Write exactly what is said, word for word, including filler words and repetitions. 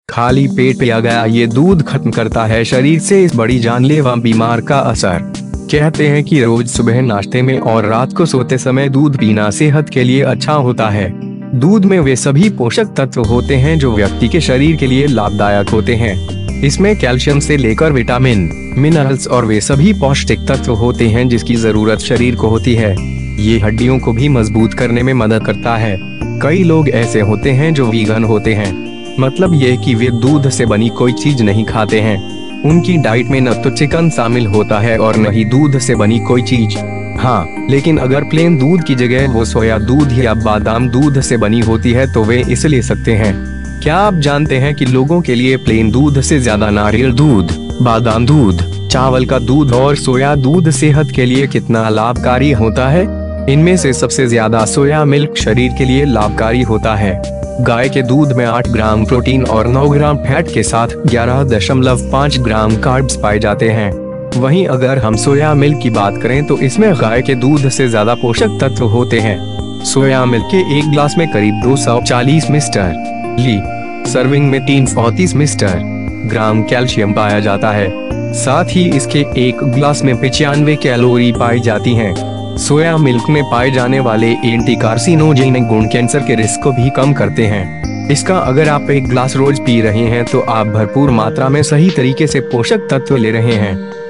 खाली पेट पिया गया ये दूध खत्म करता है शरीर से इस बड़ी जानलेवा बीमार का असर। कहते हैं कि रोज सुबह नाश्ते में और रात को सोते समय दूध पीना सेहत के लिए अच्छा होता है। दूध में वे सभी पोषक तत्व होते हैं जो व्यक्ति के शरीर के लिए लाभदायक होते हैं। इसमें कैल्शियम से लेकर विटामिन, मिनरल्स और वे सभी पौष्टिक तत्व होते हैं जिसकी जरूरत शरीर को होती है। ये हड्डियों को भी मजबूत करने में मदद करता है। कई लोग ऐसे होते हैं जो वीगन होते हैं, मतलब ये कि वे दूध से बनी कोई चीज नहीं खाते हैं। उनकी डाइट में न तो चिकन शामिल होता है और न ही दूध से बनी कोई चीज। हाँ, लेकिन अगर प्लेन दूध की जगह वो सोया दूध या बादाम दूध से बनी होती है तो वे इसे ले सकते हैं। क्या आप जानते हैं कि लोगों के लिए प्लेन दूध से ज्यादा नारियल दूध, बादाम दूध, चावल का दूध और सोया दूध सेहत के लिए कितना लाभकारी होता है? इनमें से सबसे ज्यादा सोया मिल्क शरीर के लिए लाभकारी होता है। गाय के दूध में आठ ग्राम प्रोटीन और नौ ग्राम फैट के साथ ग्यारह दशमलव पाँच ग्राम कार्ब्स पाए जाते हैं। वहीं अगर हम सोया मिल्क की बात करें तो इसमें गाय के दूध से ज्यादा पोषक तत्व होते हैं। सोया मिल्क के एक ग्लास में करीब दो सौ चालीस मिस्टर ली सर्विंग में तीन सौ तीस मिस्टर ग्राम कैल्शियम पाया जाता है। साथ ही इसके एक ग्लास में पचानवे कैलोरी पाई जाती हैं। सोया मिल्क में पाए जाने वाले एंटी कार्सिनोजेनिक गुण कैंसर के रिस्क को भी कम करते हैं। इसका अगर आप एक ग्लास रोज पी रहे हैं तो आप भरपूर मात्रा में सही तरीके से पोषक तत्व ले रहे हैं।